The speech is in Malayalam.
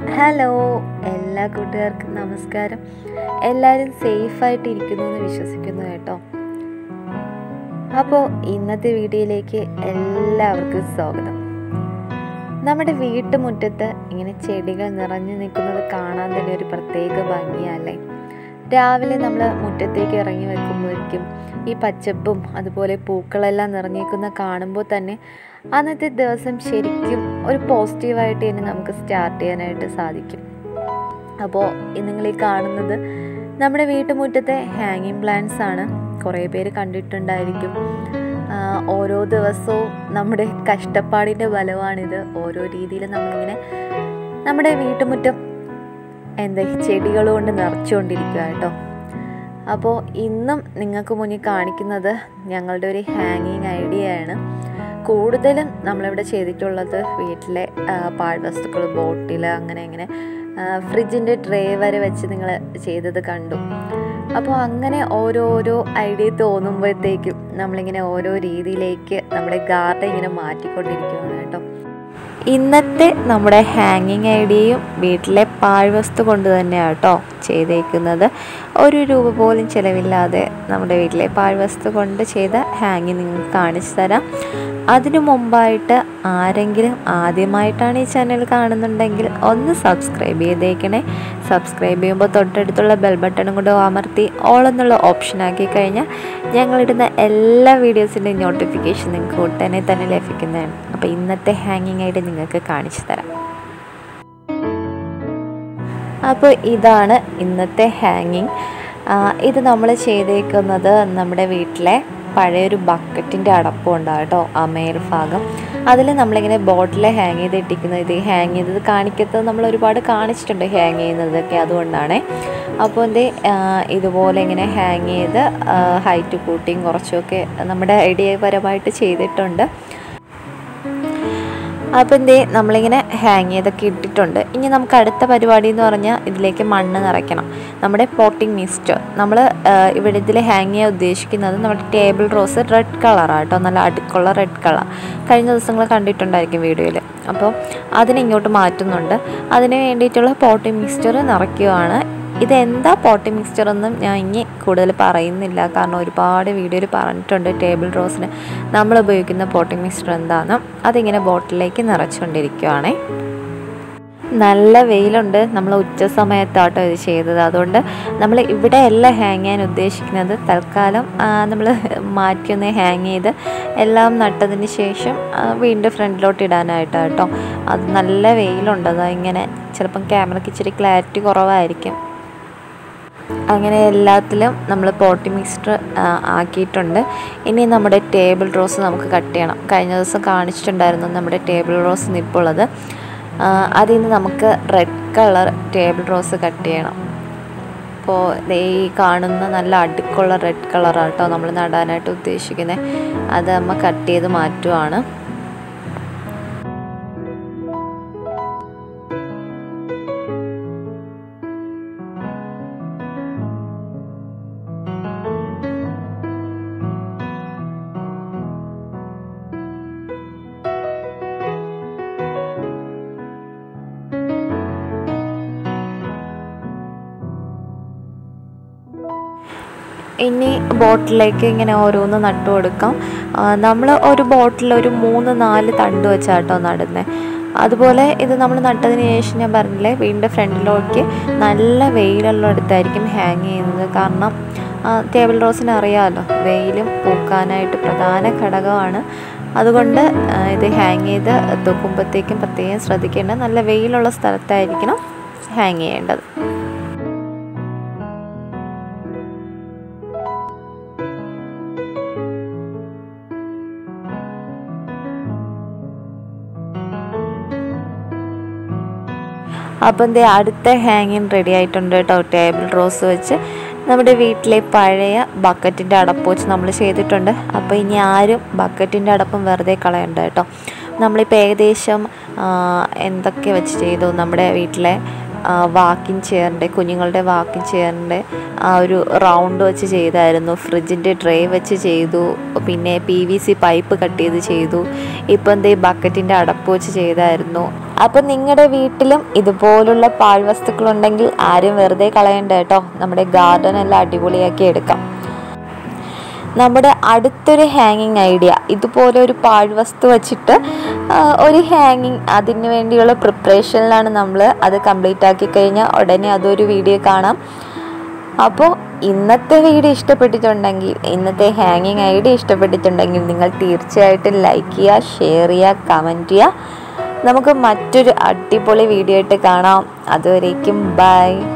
ഹലോ എല്ലാ കൂട്ടുകാർക്കും നമസ്കാരം. എല്ലാവരും സേഫായിട്ട് ഇരിക്കുന്നു എന്ന് വിശ്വസിക്കുന്നു കേട്ടോ. അപ്പോൾ ഇന്നത്തെ വീഡിയോയിലേക്ക് എല്ലാവർക്കും സ്വാഗതം. നമ്മുടെ വീട്ടുമുറ്റത്ത് ഇങ്ങനെ ചെടികൾ നിറഞ്ഞു നിൽക്കുന്നത് കാണാൻ തന്നെ ഒരു പ്രത്യേക ഭംഗിയല്ലേ. രാവിലെ നമ്മൾ മുറ്റത്തേക്ക് ഇറങ്ങി വെക്കുമ്പോഴേക്കും ഈ പച്ചപ്പും അതുപോലെ പൂക്കളെല്ലാം നിറഞ്ഞേക്കുന്ന കാണുമ്പോൾ തന്നെ അന്നത്തെ ദിവസം ശരിക്കും ഒരു പോസിറ്റീവായിട്ട് തന്നെ നമുക്ക് സ്റ്റാർട്ട് ചെയ്യാനായിട്ട് സാധിക്കും. അപ്പോൾ നിങ്ങൾ ഈ കാണുന്നത് നമ്മുടെ വീട്ടുമുറ്റത്തെ ഹാങ്ങിങ് പ്ലാന്റ്സ് ആണ്. കുറേ പേര് കണ്ടിട്ടുണ്ടായിരിക്കും. ഓരോ ദിവസവും നമ്മുടെ കഷ്ടപ്പാടിൻ്റെ ഫലമാണിത്. ഓരോ രീതിയിൽ നമ്മളിങ്ങനെ നമ്മുടെ വീട്ടുമുറ്റം ചെടികൾ കൊണ്ട് നിറച്ചുകൊണ്ടിരിക്കുക കേട്ടോ. അപ്പോൾ ഇന്നും നിങ്ങൾക്ക് മുന്നിൽ കാണിക്കുന്നത് ഞങ്ങളുടെ ഒരു ഹാങ്ങിങ് ഐഡിയയാണ്. കൂടുതലും നമ്മളിവിടെ ചെയ്തിട്ടുള്ളത് വീട്ടിലെ പാഴ്വസ്തുക്കൾ, ബോട്ടിൽ, അങ്ങനെ ഫ്രിഡ്ജിൻ്റെ ട്രേ വരെ വെച്ച് നിങ്ങൾ ചെയ്തത് കണ്ടു. അപ്പോൾ അങ്ങനെ ഓരോരോ ഐഡിയ തോന്നുമ്പോഴത്തേക്കും നമ്മളിങ്ങനെ ഓരോ രീതിയിലേക്ക് നമ്മുടെ ഗാർഡൻ ഇങ്ങനെ മാറ്റിക്കൊണ്ടിരിക്കുകയാണ് കേട്ടോ. ഇന്നത്തെ നമ്മുടെ ഹാങ്ങിങ് ഐഡിയയും വീട്ടിലെ പാഴ്വസ്തു കൊണ്ട് തന്നെയാണ് കേട്ടോ ചെയ്തേക്കുന്നത്. ഒരു രൂപ പോലും ചിലവില്ലാതെ നമ്മുടെ വീട്ടിലെ പാഴ്വസ്തു കൊണ്ട് ചെയ്ത ഹാങ്ങിങ് നിങ്ങൾക്ക് കാണിച്ചു തരാം. അതിനു മുമ്പായിട്ട് ആരെങ്കിലും ആദ്യമായിട്ടാണ് ഈ ചാനൽ കാണുന്നുണ്ടെങ്കിൽ ഒന്ന് സബ്സ്ക്രൈബ് ചെയ്തേക്കണേ. സബ്സ്ക്രൈബ് ചെയ്യുമ്പോൾ തൊട്ടടുത്തുള്ള ബെൽ ബട്ടണും കൂടെ അമർത്തി ഓൾ എന്നുള്ള ഓപ്ഷൻ ആക്കി കഴിഞ്ഞാൽ ഞങ്ങളിടുന്ന എല്ലാ വീഡിയോസിൻ്റെയും നോട്ടിഫിക്കേഷൻ നിങ്ങൾക്ക് ഉടനെ തന്നെ ലഭിക്കുന്നതാണ്. അപ്പോൾ ഇന്നത്തെ ഹാങ്ങിങ് ആയിട്ട് നിങ്ങൾക്ക് കാണിച്ചു തരാം. അപ്പോൾ ഇതാണ് ഇന്നത്തെ ഹാങ്ങിങ്. ഇത് നമ്മൾ ചെയ്തേക്കുന്നത് നമ്മുടെ വീട്ടിലെ പഴയൊരു ബക്കറ്റിൻ്റെ അടപ്പമുണ്ടാകും കേട്ടോ, ആ മേൽഭാഗം. അതിൽ നമ്മളിങ്ങനെ ബോട്ടിൽ ഹാങ് ചെയ്തിട്ടിരിക്കുന്നത്. ഇത് ഹാങ് ചെയ്തത് കാണിക്കത്തത് നമ്മൾ ഒരുപാട് കാണിച്ചിട്ടുണ്ട് ഹാങ് ചെയ്യുന്നതൊക്കെ, അതുകൊണ്ടാണ്. അപ്പോൾ ഇതുപോലെ ഇങ്ങനെ ഹാങ് ചെയ്ത് ഹൈറ്റ് കൂട്ടിയും കുറച്ചൊക്കെ നമ്മുടെ ഐഡിയപരമായിട്ട് ചെയ്തിട്ടുണ്ട്. അപ്പോൾ നമ്മളിങ്ങനെ ഹാങ് ചെയ്തൊക്കെ ഇട്ടിട്ടുണ്ട്. ഇനി നമുക്ക് അടുത്ത പരിപാടി എന്ന് പറഞ്ഞാൽ ഇതിലേക്ക് മണ്ണ് നിറയ്ക്കണം. നമ്മുടെ പോട്ടിംഗ് മിക്സ്ചർ നമ്മൾ ഇവിടെ ഇതിൽ ഹാങ് ചെയ്യാൻ ഉദ്ദേശിക്കുന്നത് നമ്മുടെ ടേബിൾ റോസ് റെഡ് കളറാണ് കേട്ടോ, നല്ല അടുക്കുള്ള റെഡ് കളർ. കഴിഞ്ഞ ദിവസങ്ങൾ കണ്ടിട്ടുണ്ടായിരിക്കും വീഡിയോയിൽ. അപ്പോൾ അതിനിങ്ങോട്ട് മാറ്റുന്നുണ്ട്. അതിന് വേണ്ടിയിട്ടുള്ള പോട്ടിംഗ് മിക്സ്ചർ നിറയ്ക്കുകയാണ്. ഇതെന്താ പോട്ടിംഗ് മിക്സ്ചർ ഒന്നും ഞാൻ ഇനി കൂടുതൽ പറയുന്നില്ല, കാരണം ഒരുപാട് വീഡിയോയിൽ പറഞ്ഞിട്ടുണ്ട് ടേബിൾ റോസിന് നമ്മൾ ഉപയോഗിക്കുന്ന പോട്ടിംഗ് മിക്സ്ചർ എന്താണെന്ന്. അതിങ്ങനെ ബോട്ടിലേക്ക് നിറച്ചുകൊണ്ടിരിക്കുകയാണേ. നല്ല വെയിലുണ്ട്. നമ്മൾ ഉച്ച സമയത്താട്ടോ ഇത് ചെയ്തത്. അതുകൊണ്ട് നമ്മൾ ഇവിടെ എല്ലാം ഹാങ് ചെയ്യാൻ ഉദ്ദേശിക്കുന്നത് തൽക്കാലം നമ്മൾ മാറ്റിയൊന്ന് ഹാങ് ചെയ്ത് എല്ലാം നട്ടതിന് ശേഷം വീണ്ടും ഫ്രണ്ടിലോട്ട് ഇടാനായിട്ടാണ് കേട്ടോ. അത് നല്ല വെയിലുണ്ട്. അതിങ്ങനെ ചിലപ്പം ക്യാമറയ്ക്ക് ഇച്ചിരി ക്ലാരിറ്റി കുറവായിരിക്കും. അങ്ങനെ എല്ലാത്തിലും നമ്മൾ പോട്ടി മിക്സ്ചർ ആക്കിയിട്ടുണ്ട്. ഇനി നമ്മുടെ ടേബിൾ റോസ് നമുക്ക് കട്ട് ചെയ്യണം. കഴിഞ്ഞ ദിവസം കാണിച്ചിട്ടുണ്ടായിരുന്നു നമ്മുടെ ടേബിൾ റോസ് നിപ്പുള്ളത്. അതിൽ നിന്ന് നമുക്ക് red colour table rose cut ചെയ്യണം. അപ്പോൾ ഈ കാണുന്ന നല്ല അടുക്കുള്ള റെഡ് കളറാണ് കേട്ടോ നമ്മൾ നടാനായിട്ട് ഉദ്ദേശിക്കുന്നത്. അത് നമ്മൾ കട്ട് ചെയ്ത് മാറ്റുവാണ്. ഇനി ബോട്ടിലേക്ക് ഇങ്ങനെ ഓരോന്ന് നട്ടു കൊടുക്കാം. നമ്മൾ ഒരു ബോട്ടിൽ ഒരു 3-4 തണ്ട് വെച്ചാട്ടോ നടുന്നത്. അതുപോലെ ഇത് നമ്മൾ നട്ടതിന് ശേഷം ഞാൻ പറഞ്ഞില്ലേ വീടിൻ്റെ ഫ്രണ്ടിലേക്ക് നല്ല വെയിലുള്ളിടത്തായിരിക്കും ഹാങ് ചെയ്യുന്നത്. കാരണം ടേബിൾ റോസിന് അറിയാമല്ലോ, വെയിലും പൂക്കാനായിട്ട് പ്രധാന ഘടകമാണ്. അതുകൊണ്ട് ഇത് ഹാങ് ചെയ്ത് തൂക്കുമ്പോഴത്തേക്കും പ്രത്യേകം ശ്രദ്ധിക്കേണ്ടത് നല്ല വെയിലുള്ള സ്ഥലത്തായിരിക്കണം ഹാങ് ചെയ്യേണ്ടത്. അപ്പം അടുത്ത ഹാങ്ങിങ് റെഡി ആയിട്ടുണ്ട് കേട്ടോ. ടേബിൾ റോസ് വെച്ച് നമ്മുടെ വീട്ടിലെ പഴയ ബക്കറ്റിൻ്റെ അടപ്പ് വെച്ച് നമ്മൾ ചെയ്തിട്ടുണ്ട്. അപ്പോൾ ഇനി ആരും ബക്കറ്റിൻ്റെ അടപ്പും വെറുതെ കളയണ്ട കേട്ടോ. നമ്മളിപ്പോൾ ഏകദേശം എന്തൊക്കെ വെച്ച് ചെയ്തു. നമ്മുടെ വീട്ടിലെ വാക്കിംഗ് ചെയറിൻ്റെ, കുഞ്ഞുങ്ങളുടെ വാക്കിംഗ് ചെയറിൻ്റെ ആ ഒരു റൗണ്ട് വെച്ച് ചെയ്തായിരുന്നു. ഫ്രിഡ്ജിൻ്റെ ട്രേ വെച്ച് ചെയ്തു. പിന്നെ PVC പൈപ്പ് കട്ട് ചെയ്ത് ചെയ്തു. ഇപ്പം ബക്കറ്റിൻ്റെ അടപ്പ് വെച്ച് ചെയ്തായിരുന്നു. അപ്പോൾ നിങ്ങളുടെ വീട്ടിലും ഇതുപോലുള്ള പാഴ്വസ്തുക്കളുണ്ടെങ്കിൽ ആരും വെറുതെ കളയണ്ട കേട്ടോ. നമ്മുടെ ഗാർഡൻ എല്ലാം അടിപൊളിയാക്കി എടുക്കാം. നമ്മുടെ അടുത്തൊരു ഹാങ്ങിങ് ഐഡിയ, ഇതുപോലെ ഒരു പാഴ്വസ്തു വച്ചിട്ട് ഒരു ഹാങ്ങിങ്, അതിന് വേണ്ടിയുള്ള പ്രിപ്പറേഷനിലാണ് നമ്മൾ. അത് കംപ്ലീറ്റ് ആക്കി കഴിഞ്ഞാൽ ഉടനെ അതൊരു വീഡിയോ കാണാം. അപ്പോൾ ഇന്നത്തെ വീഡിയോ ഇഷ്ടപ്പെട്ടിട്ടുണ്ടെങ്കിൽ, ഇന്നത്തെ ഹാങ്ങിങ് ഐഡിയ ഇഷ്ടപ്പെട്ടിട്ടുണ്ടെങ്കിൽ നിങ്ങൾ തീർച്ചയായിട്ടും ലൈക്ക് ചെയ്യുക, ഷെയർ ചെയ്യുക, കമൻറ്റ് ചെയ്യുക. നമുക്ക് മറ്റൊരു അടിപൊളി വീഡിയോ ആയിട്ട് കാണാം. അതുവരേക്കും ബൈ.